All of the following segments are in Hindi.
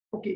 Okay,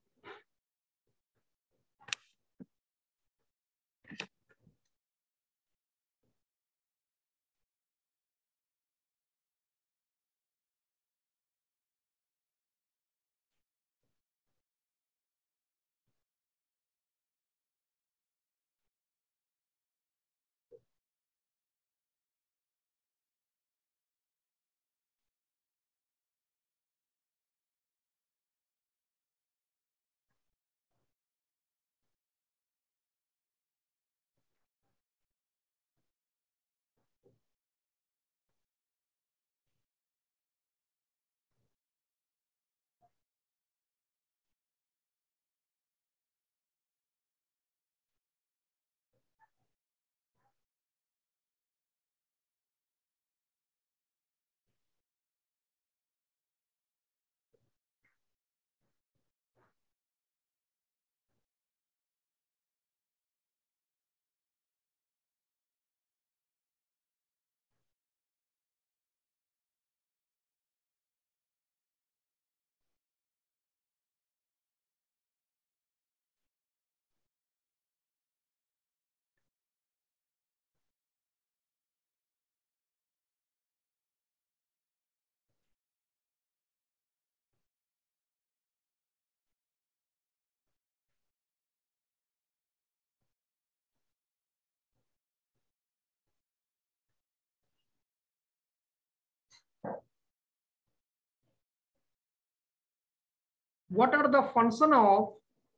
what are the function of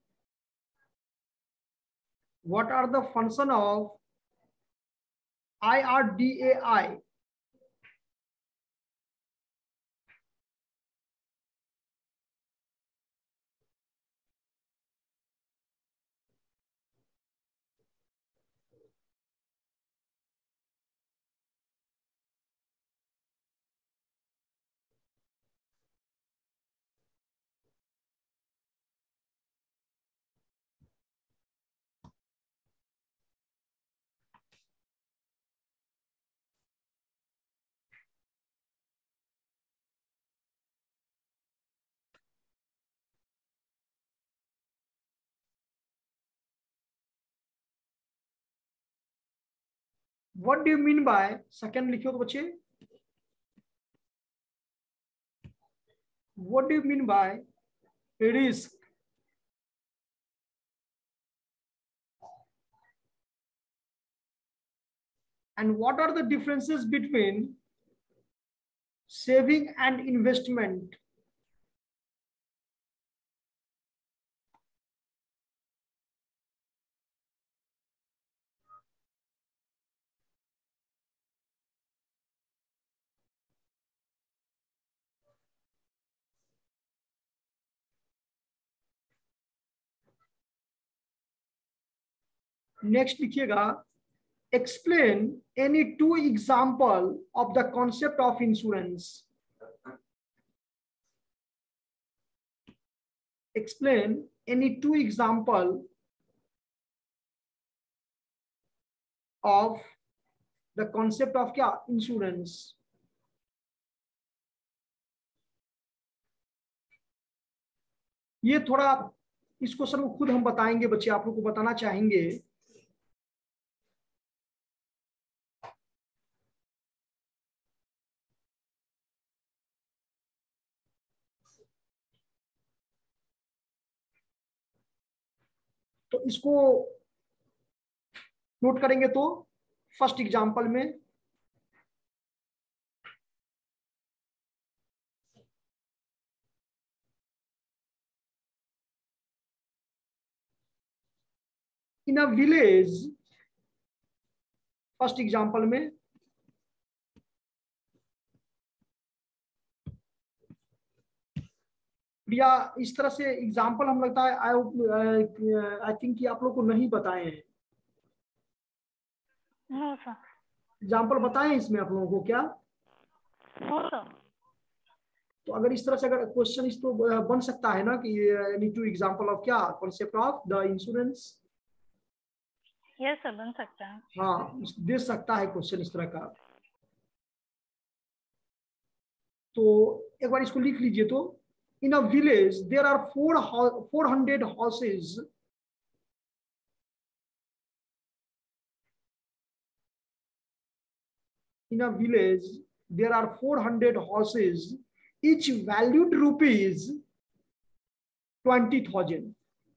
IRDAI? What do you mean by, second लिखियो तो बच्चे, what do you mean by risk? And what are the differences between saving and investment? Next लिखिएगा, explain any two example of the concept of insurance. Explain any two example of the concept of क्या, insurance. ये थोड़ा इस क्वेश्चन को खुद हम बताएंगे बच्चे, आप लोग को बताना चाहेंगे। तो इसको नोट करेंगे तो फर्स्ट एग्जांपल में in a village, first example में या इस तरह से एग्जांपल हम लगता है आई थिंक कि आप लोग को नहीं बताए हैं। एग्जांपल बताएं इसमें आप लोगों को क्या? तो अगर इस तरह से अगर क्वेश्चन इस तो बन सकता है ना कि नीड टू एग्जांपल ऑफ क्या, concept of the insurance. Yes sir, बन सकता है। हाँ, दे सकता है क्वेश्चन इस तरह का। तो एक बार इसको लिख लीजिए तो in a village there are 400 horses. In a village there are 400 horses, each valued rupees 20,000.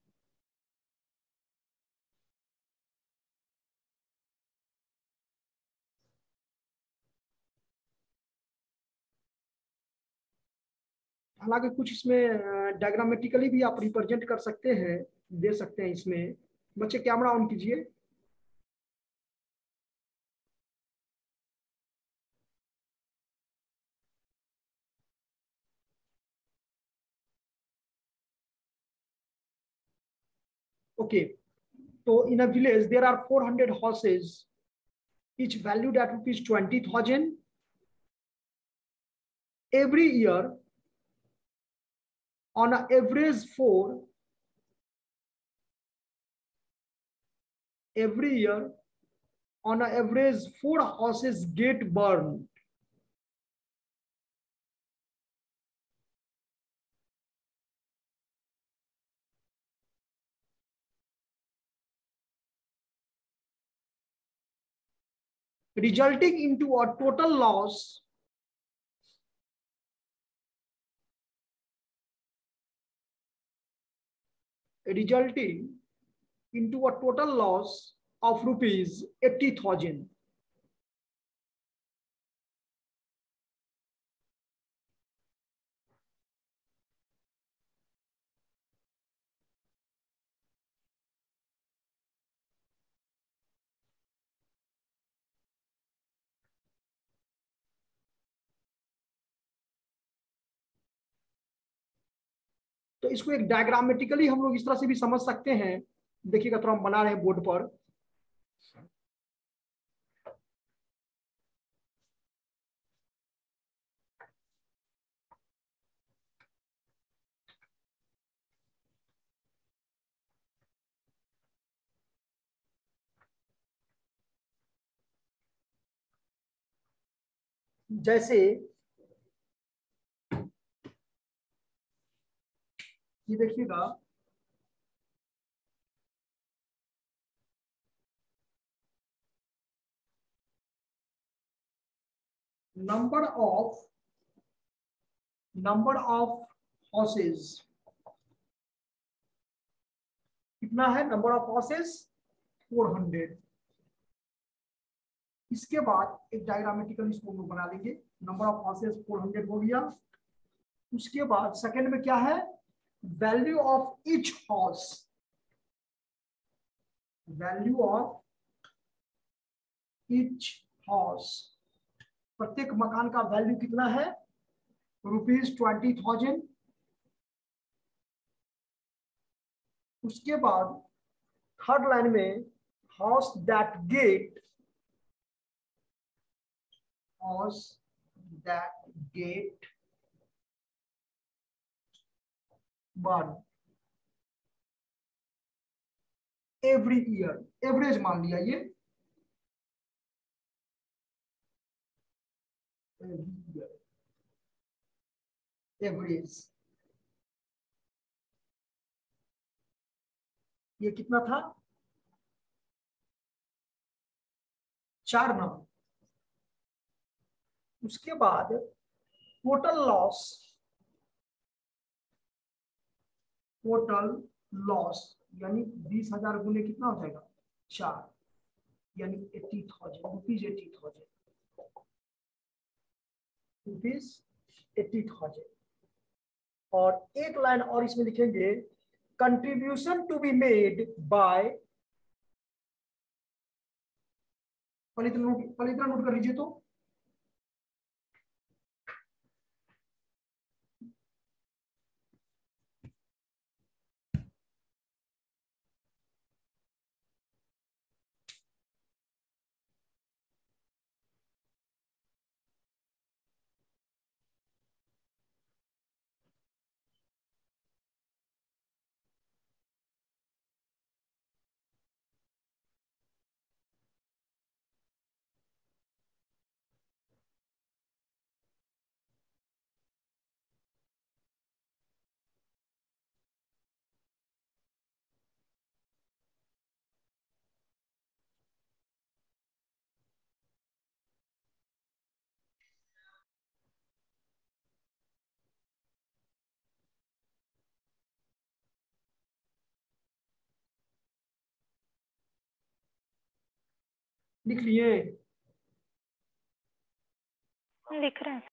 हालांकि कुछ इसमें डायग्रामेटिकली भी आप रिप्रेजेंट कर सकते हैं, दे सकते हैं इसमें। बच्चे कैमरा ऑन कीजिए। ओके, तो in a village there are 400 horses, each valued at rupees 20,000. Every year, on an average 4, every year, on an average 4 horses get burned. Resulting into a total loss of rupees 80,000. तो इसको एक डायग्रामेटिकली हम लोग इस तरह से भी समझ सकते हैं। देखिएगा, तो हम बना रहे हैं बोर्ड पर। जैसे ये देखिएगा, number of horses कितना है? Number of horses 400। इसके बाद एक डायग्रामेटिकल इसको हम लोग बना लेंगे। नंबर ऑफ हॉर्सेस 400 हो गया। उसके बाद सेकंड में क्या है? Value of each horse, value of each horse, प्रत्येक मकान का वैल्यू कितना है? रुपीज 20,000। उसके बाद थर्ड लाइन में house that get burn every year, average मान लिया ये, एवरेज। ये कितना था? 4 ना। उसके बाद टोटल लॉस, यानी 20,000 गुने कितना हो जाएगा? 4, यानी 80,000 रुपीज, 80,000। और एक लाइन और इसमें लिखेंगे, contribution to be made by, Pavitra note कर लीजिए। तो लिख लिए? लिख रहे हैं।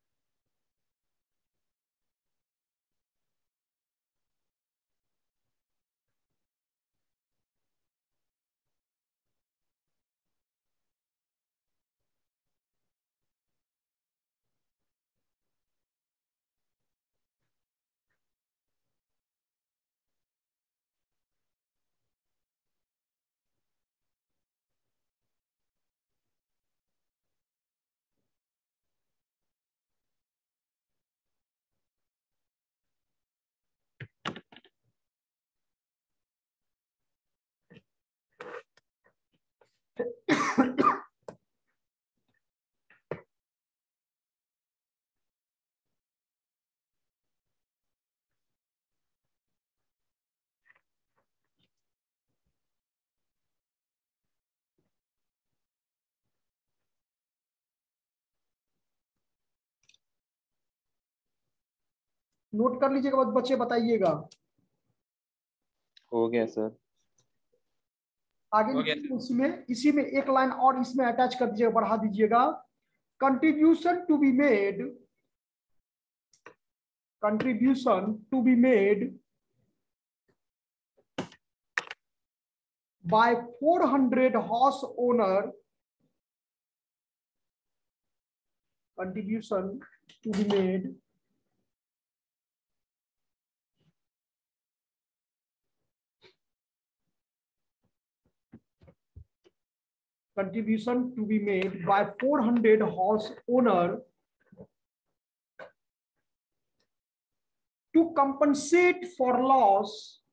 नोट कर लीजिएगा, बच्चे बताइएगा। हो गया सर। आगे इसी में एक लाइन और इसमें अटैच कर दीजिएगा, बढ़ा दीजिएगा। Contribution to be made, contribution to be made by 400 horse owner, contribution to be made by 400 horse owner to compensate for loss,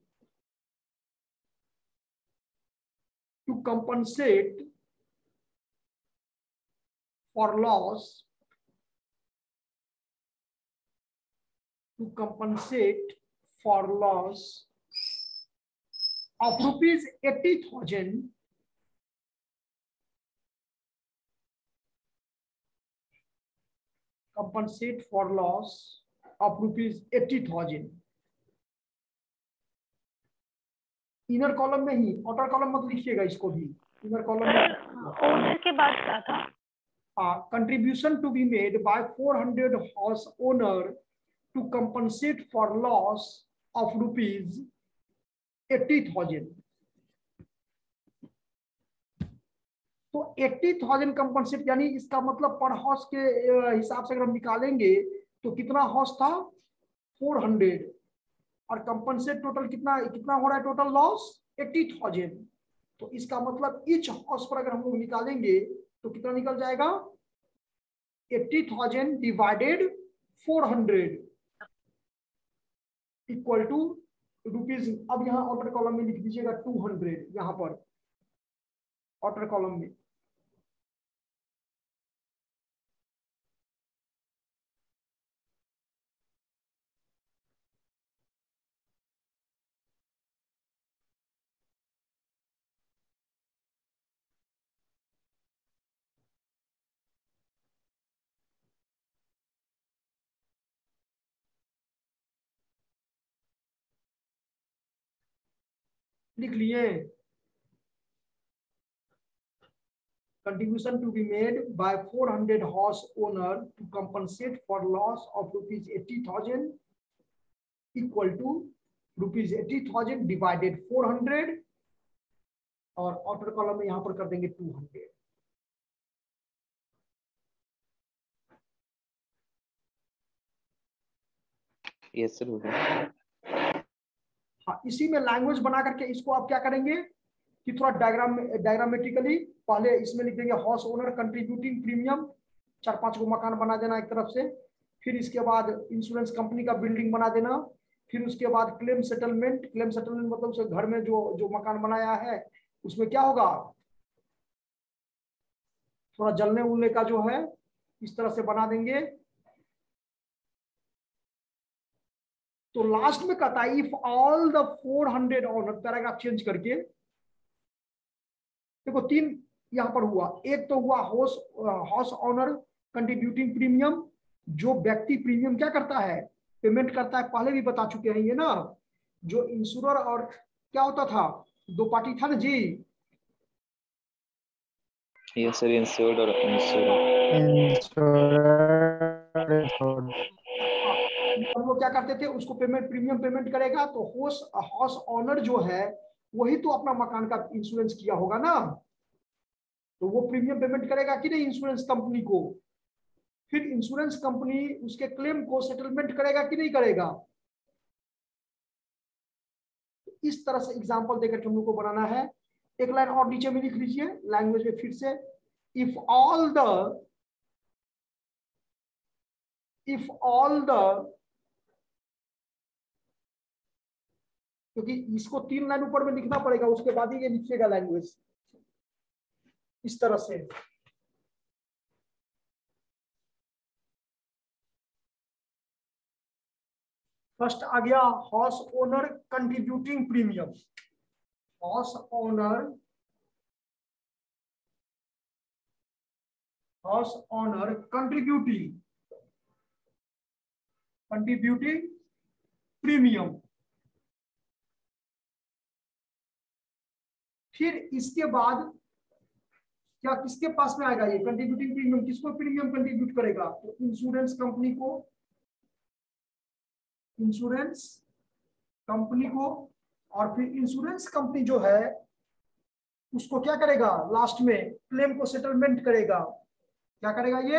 of rupees 80,000 compensate for loss of rupees 80,000। Inner column में ही, आउटर कॉलम मत लिखिएगा इसको भी, इनर कॉलम में। ओनर के बाद क्या था? Contribution to be made by 400 horse owner to compensate for loss of rupees 80,000। तो 80,000 कंपनसेट, यानी इसका मतलब पर हॉर्स के हिसाब से अगर हम निकालेंगे तो कितना हॉर्स था? 400, और कंपनसेट टोटल कितना कितना हो रहा है? Total loss 80,000। तो इसका मतलब ईच हॉर्स पर अगर हम लोग निकालेंगे तो कितना निकल जाएगा? 80,000 डिवाइडेड 400 इक्वल टू रुपीज। अब यहाँ आउटर कॉलम में लिख दीजिएगा 200, यहाँ पर आउटर कॉलम में। लिख लिए? Contribution to be made by 400 horse owner to compensate for loss of rupees 80,000 equal to rupees 80,000 divided 400, और आउटर कॉलम में यहां पर कर देंगे 200। यस सर, हो गया। हाँ, इसी में लैंग्वेज बना करके इसको आप क्या करेंगे कि थोड़ा डायग्रामेटिकली पहले इसमें लिख देंगे हाउस ओनर कंट्रीब्यूटिंग प्रीमियम, 4-5 को मकान बना देना एक तरफ से, फिर इसके बाद इंश्योरेंस कंपनी का बिल्डिंग बना देना, फिर उसके बाद क्लेम सेटलमेंट मतलब उसे घर में जो मकान बनाया है उसमें क्या होगा, थोड़ा जलने उलने का जो है इस तरह से बना देंगे। तो लास्ट में कहता है if all the 400 owner, paragraph change करके देखो 3 यहां पर हुआ। एक तो हुआ हाउस ऑनर कंट्रीब्यूटिंग प्रीमियम, जो व्यक्ति प्रीमियम क्या करता है? पेमेंट करता है। पहले भी बता चुके हैं ये ना, जो इंश्योरर और क्या होता था, 2 पार्टी था ना जी, Yes, sir. Insured or insured. Insured हम लोग क्या करते थे, उसको पेमेंट प्रीमियम पेमेंट करेगा तो हाउस ओनर जो है वही तो अपना मकान का इंश्योरेंस किया होगा ना, तो वो प्रीमियम पेमेंट करेगा कि नहीं इंश्योरेंस कंपनी को। फिर इंश्योरेंस कंपनी उसके क्लेम को सेटलमेंट करेगा कि नहीं करेगा। इस तरह से एग्जांपल देकर हम लोग को बनाना है। एक लाइन और नीचे में लिख लीजिए लैंग्वेज में फिर से, इफ ऑल द क्योंकि इसको 3 लाइन ऊपर में लिखना पड़ेगा, उसके बाद ही ये लिखिएगा लैंग्वेज इस तरह से। फर्स्ट आ गया house owner contributing premium, house owner contributing premium. फिर इसके बाद क्या किसके पास में आएगा ये कंट्रीब्यूटिंग प्रीमियम, किसको प्रीमियम कंट्रीब्यूट करेगा, तो इंश्योरेंस कंपनी को। और फिर इंश्योरेंस कंपनी जो है उसको क्या करेगा, लास्ट में क्लेम को सेटलमेंट करेगा। क्या करेगा, ये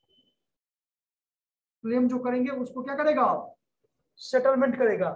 क्लेम जो करेंगे उसको क्या करेगा, सेटलमेंट करेगा।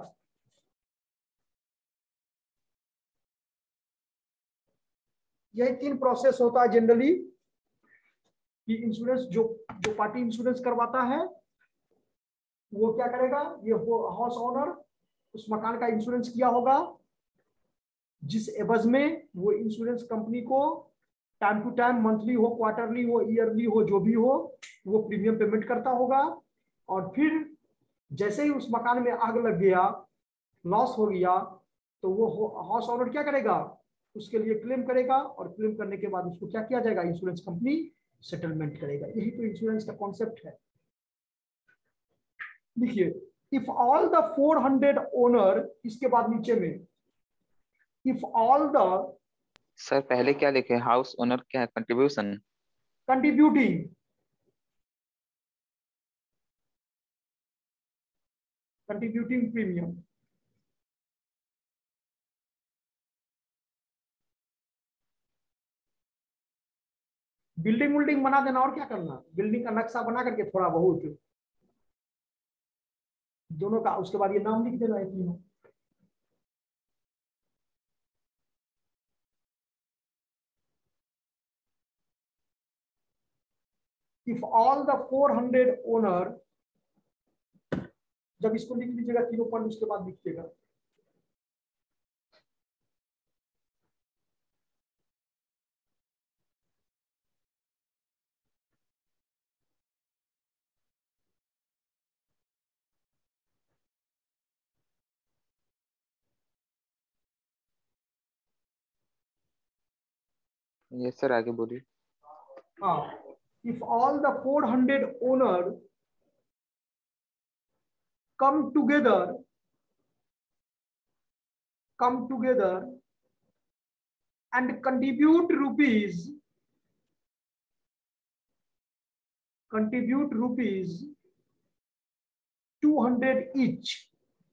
यही 3 प्रोसेस होता है जनरली कि इंश्योरेंस जो पार्टी इंश्योरेंस करवाता है वो क्या करेगा, ये हाउस ओनर उस मकान का इंश्योरेंस किया होगा, जिस एवज में वो इंश्योरेंस कंपनी को टाइम टू टाइम, मंथली हो, क्वार्टरली हो, ईयरली हो, जो भी हो, वो प्रीमियम पेमेंट करता होगा। और फिर जैसे ही उस मकान में आग लग गया, लॉस हो गया, तो वो हाउस ओनर क्या करेगा, उसके लिए क्लेम करेगा, और क्लेम करने के बाद उसको क्या किया जाएगा, इंश्योरेंस कंपनी सेटलमेंट करेगा। यही तो इंश्योरेंस का कॉन्सेप्ट है। देखिए, इफ ऑल द 400 ओनर, इसके बाद नीचे में इफ ऑल द सर पहले क्या लिखे, हाउस ओनर क्या है, कंट्रीब्यूशन। Contributing premium. बिल्डिंग विल्डिंग बना देना, और क्या करना, बिल्डिंग का नक्शा बना करके थोड़ा बहुत दोनों का, उसके बाद ये नाम लिख देना है तीनों। इफ ऑल द 400 ओनर, जब इसको लिख लीजिएगा तीनों पॉइंट, उसके बाद लिखिएगा ये सर आगे बोलिए। हाँ, if all the 400 owner come together and contribute rupees 200 each,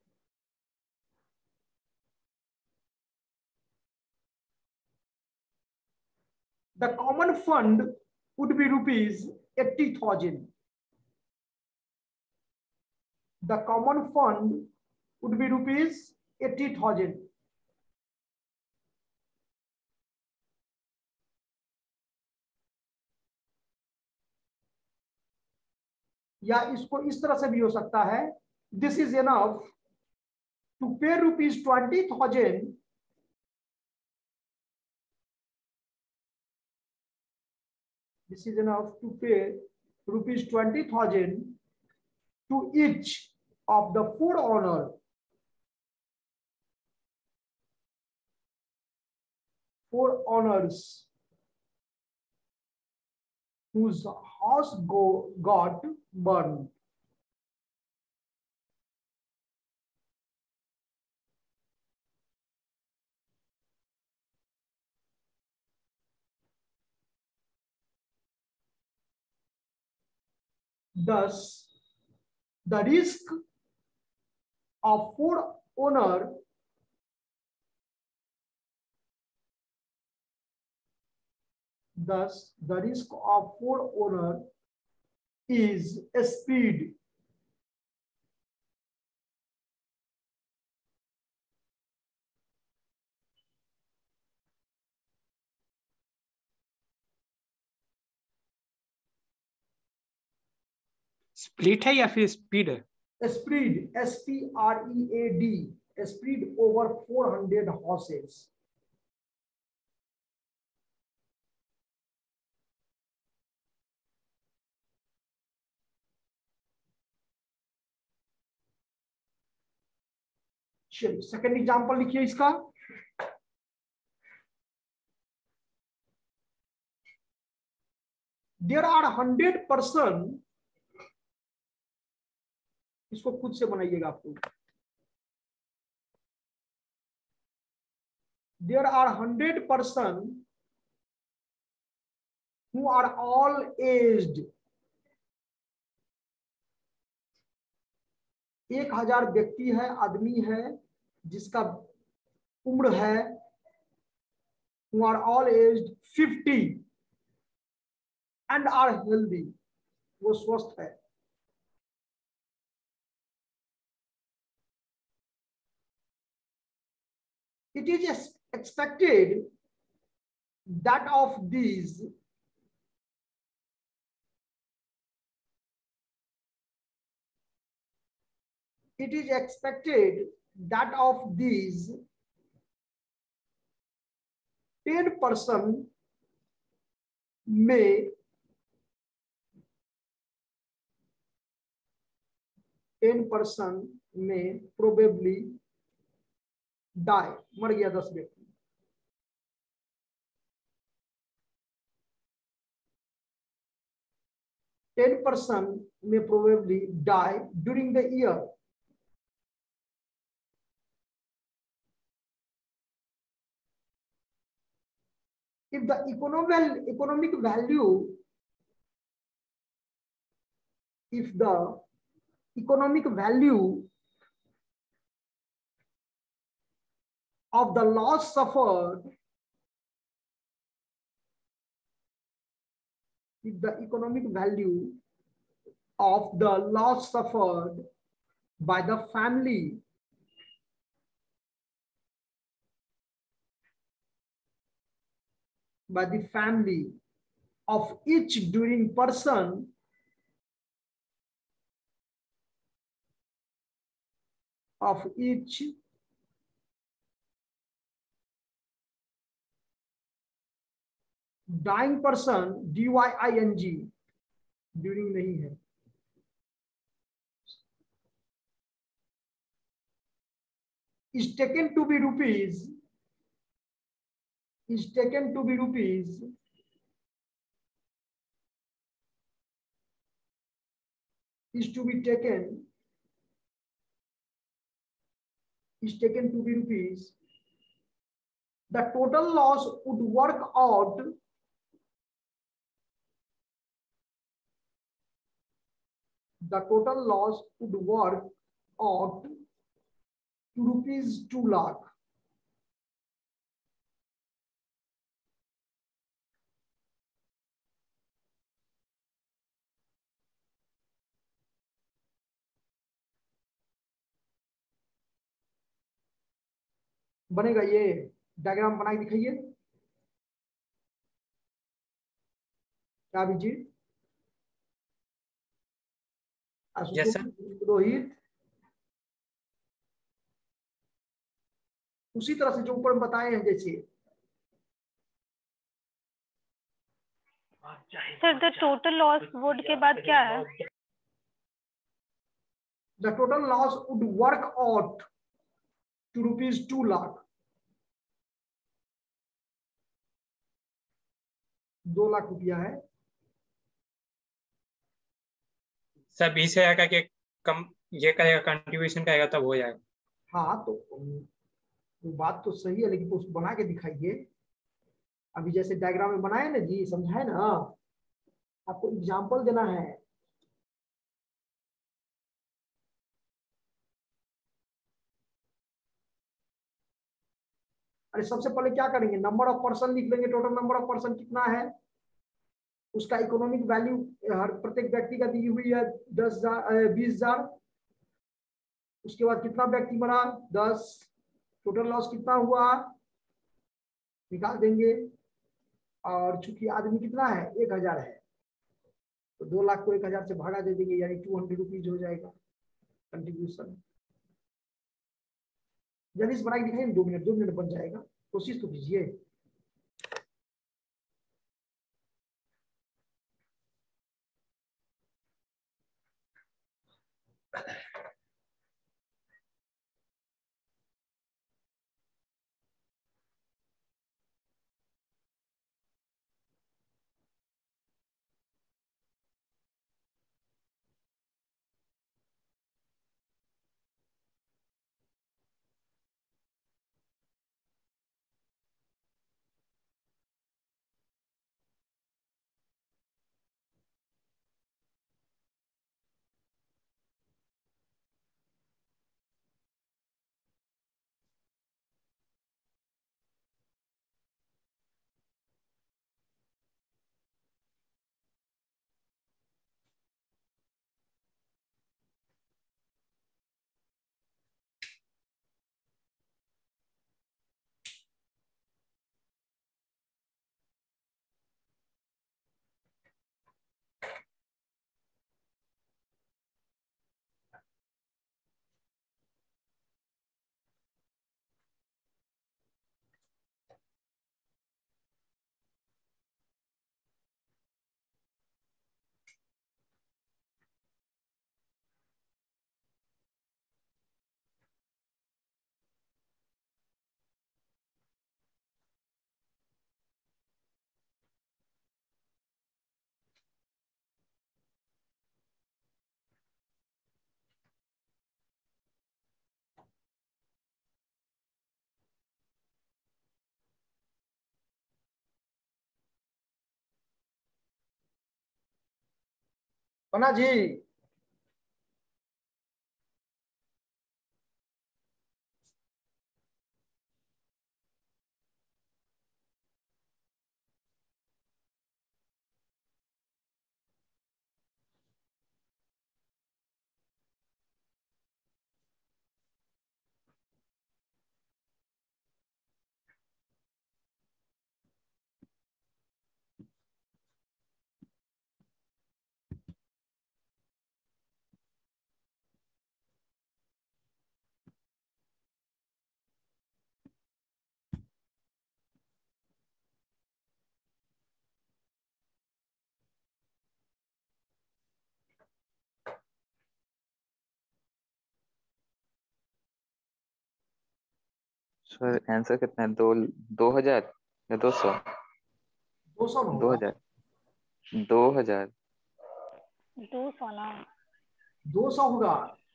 the common fund would be rupees 80,000. The common fund would be rupees 80,000. या इसको इस तरह से भी हो सकता है, this is enough to pay rupees 20,000 this is enough to pay rupees 20,000 to each of the 4 owners whose house got burned. Thus, the risk of Ford owner is speed. Split है या फिर स्पीड है? Speed, SPREAD, speed over 400 horses. चलिए सेकेंड एग्जांपल लिखिए इसका। देयर आर 100%, इसको खुद से बनाइएगा आपको। There are 100% who are all aged, 1000 व्यक्ति है, आदमी है जिसका उम्र है, who are all aged 50 and are healthy, वो स्वस्थ है। It is expected that of these it is expected that of these 10% may probably die, मर गया 10 व्यक्ति। %10 may probably die during the year. If the economic value, if the economic value of the loss suffered, if the economic value of the loss suffered by the family of each during person of each dying person, DYING, during नहीं है, is taken to be rupees, is taken to be rupees 100%, the total loss would work out to rupees 2 lakh. बनेगा ये डायग्राम बना के दिखाइए क्या बीजी Yes, sir. रोहित, उसी तरह से जो ऊपर हम बताए हैं जैसे sir the total loss would के बाद क्या है? the total loss would work out to rupees 2 lakh, 2 lakh रुपया है। सर 20,000 का के कम ये करेगा, कंट्रीब्यूशन करेगा तब हो जाएगा। हाँ तो वो बात तो सही है, लेकिन तो उसको बना के दिखाइए। अभी जैसे डायग्राम में बनाए ना जी, समझाए ना, आपको एग्जांपल देना है। अरे सबसे पहले क्या करेंगे, नंबर ऑफ पर्सन लिख लेंगे, टोटल नंबर ऑफ पर्सन कितना है, उसका इकोनॉमिक वैल्यू हर प्रत्येक व्यक्ति का दी हुई है 10,000 20,000। उसके बाद कितना व्यक्ति बना 10, टोटल लॉस कितना हुआ निकाल देंगे। और चूंकि आदमी कितना है 1,000 है, तो 2 लाख को 1,000 से भागा दे देंगे, यानी 200 रुपीज हो जाएगा कंट्रीब्यूशन। जल्दी से बना के दिखाइए, 2 मिनट बन जाएगा, कोशिश तो कीजिए। बना जी। सर आंसर कितना है? 2,000 या 200? 200 में होगा। 2,000। 2,000। 200 ना। 200 होगा।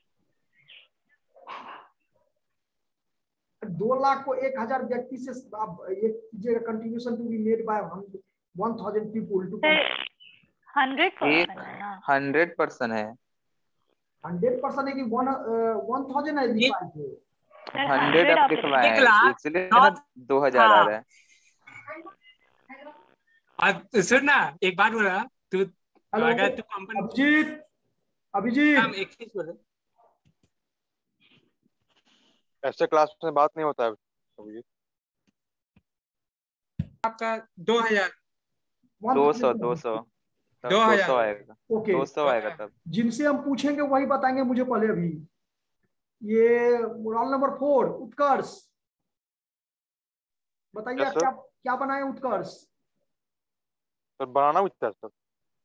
2 लाख को 1,000 व्यक्ति से आप ये कीजिएगा, contribution to be made by 1,000 people to. 100% है ना। 100% है। 100% है कि 1,000 है ये लिखा है। 100 आप लिखवाए 1 हैं, लाख इसलिए नौ। 2,000 आ रहा है। अब सुन ना, एक बात बोला तू, हेलो अगर तू कंपनी अभिजीत, अभिजीत एक चीज बोले, ऐसे क्लास में बात नहीं होता है अभी। आपका 2,000 200 200 तब 2,000 200 आएगा। ओके। 200 आएगा तब। जिनसे हम पूछेंगे वही बताएंगे मुझे पहले। अभी ये रोल नंबर 4 उत्कर्ष, बताइए यस आप सर। क्या क्या बनाए उत्कर्ष। सर बनाना भी था सर।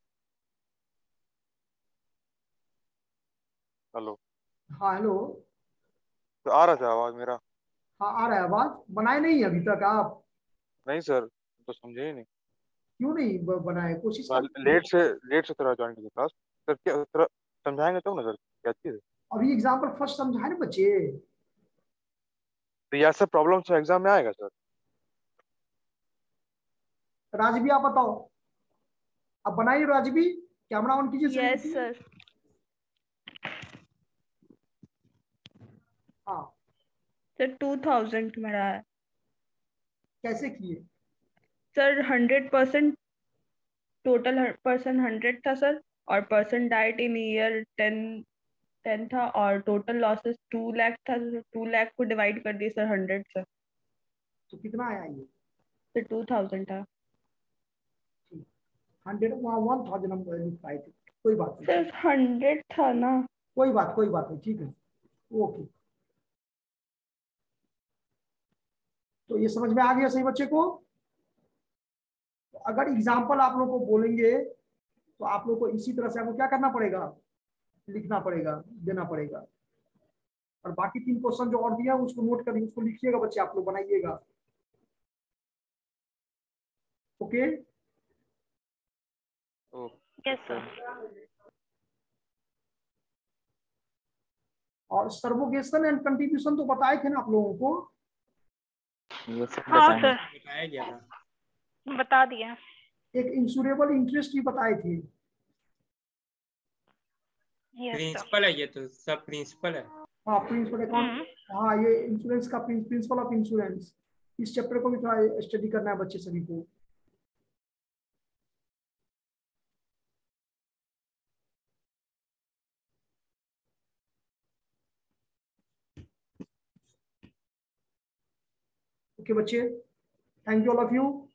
हेलो। हाँ हेलो। तो आ रहा था आवाज मेरा? हाँ आ रहा है आवाज। बनाए नहीं अभी तक आप? नहीं सर, तो समझे ही नहीं। क्यों नहीं बनाए, कोशिश कर। लेट से थोड़ा ज्वाइन किया क्लास। सर क्या थोड़ा समझाएंगे तब ना सर, क्या चीज है? अभी एग्जाम्पल फर्स्ट समझाए ना बच्चे। तो यह सब प्रॉब्लम से एग्जाम में आएगा सर? राजवी आप बताओ, आप बनाइए राजवी, कैमरा ऑन कीजिए। Yes sir. हाँ सर 2000 मेरा है। कैसे किए? सर 100% टोटल पर्सन 100 था सर, और पर्सन डाइट इन ईयर 10 था, और टोटल लॉसेस 2 लाख था। 2 लाख को डिवाइड कर दिए सर 100 से, तो कितना आया ये? तो 2000 था 100 वहाँ 1000 हम लिख पाए थे, कोई बात नहीं, सर। 100 था ना। कोई बात नहीं, ठीक है, ओके। तो ये समझ में आ गया सही बच्चे को? तो अगर एग्जाम्पल आप लोग को बोलेंगे तो आप लोग को इसी तरह से आपको क्या करना पड़ेगा, लिखना पड़ेगा, देना पड़ेगा। और बाकी 3 क्वेश्चन जो और दिया है उसको नोट करिए, उसको लिखिएगा बच्चे, आप लोग बनाइएगा। Okay yes sir. और सर्वोगेशन एंड कंट्रीब्यूशन तो बताए थे ना आप लोगों को? ये सब हाँ बताएंगे। सर, बताया गया था। बता दिया। एक इंश्योरेबल इंटरेस्ट भी बताए थे। Yes sir. प्रिंसिपल है, ये तो सब प्रिंसिपल है। हाँ प्रिंसिपल अकाउंट, हाँ ये इंश्योरेंस का प्रिंसिपल ऑफ इंश्योरेंस, इस चैप्टर को भी थोड़ा स्टडी करना है बच्चे सभी को। ओके बच्चे, thank you all of you.